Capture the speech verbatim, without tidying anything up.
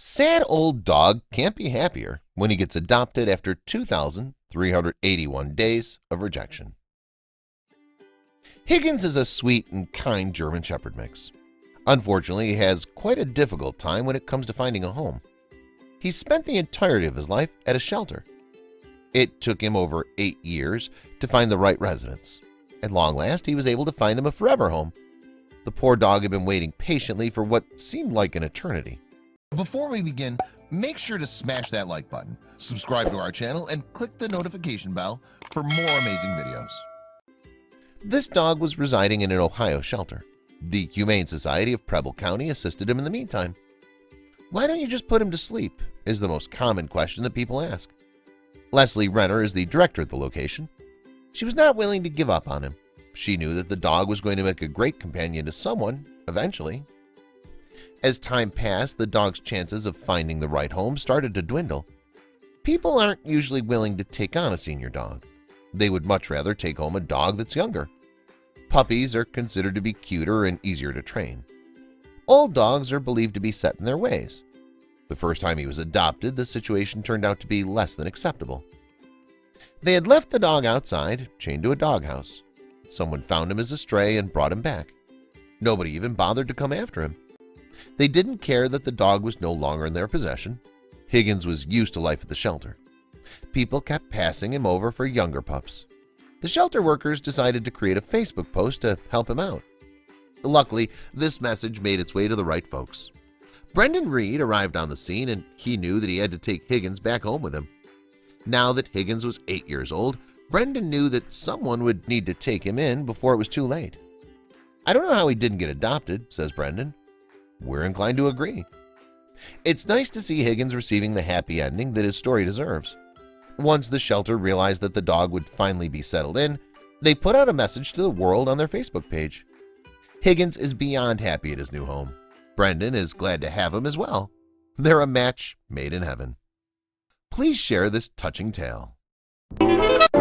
Sad old dog can't be happier when he gets adopted after two thousand three hundred eighty-one days of rejection. Higgins is a sweet and kind German Shepherd mix. Unfortunately, he has quite a difficult time when it comes to finding a home. He spent the entirety of his life at a shelter. It took him over eight years to find the right residence. At long last, he was able to find him a forever home. The poor dog had been waiting patiently for what seemed like an eternity. Before we begin, make sure to smash that like button, subscribe to our channel, and click the notification bell for more amazing videos. This dog was residing in an Ohio shelter. The Humane Society of Preble County assisted him in the meantime. "Why don't you just put him to sleep?" is the most common question that people ask. Leslie Renner is the director at the location. She was not willing to give up on him. She knew that the dog was going to make a great companion to someone eventually. As time passed, the dog's chances of finding the right home started to dwindle. People aren't usually willing to take on a senior dog. They would much rather take home a dog that's younger. Puppies are considered to be cuter and easier to train. Old dogs are believed to be set in their ways. The first time he was adopted, the situation turned out to be less than acceptable. They had left the dog outside, chained to a doghouse. Someone found him as a stray and brought him back. Nobody even bothered to come after him. They didn't care that the dog was no longer in their possession. Higgins was used to life at the shelter. People kept passing him over for younger pups. The shelter workers decided to create a Facebook post to help him out. Luckily, this message made its way to the right folks. Brendan Reed arrived on the scene, and he knew that he had to take Higgins back home with him. Now that Higgins was eight years old, Brendan knew that someone would need to take him in before it was too late. "I don't know how he didn't get adopted," says Brendan. We're inclined to agree. It's nice to see Higgins receiving the happy ending that his story deserves. Once the shelter realized that the dog would finally be settled in, they put out a message to the world on their Facebook page. Higgins is beyond happy at his new home. Brendan is glad to have him as well. They're a match made in heaven. Please share this touching tale.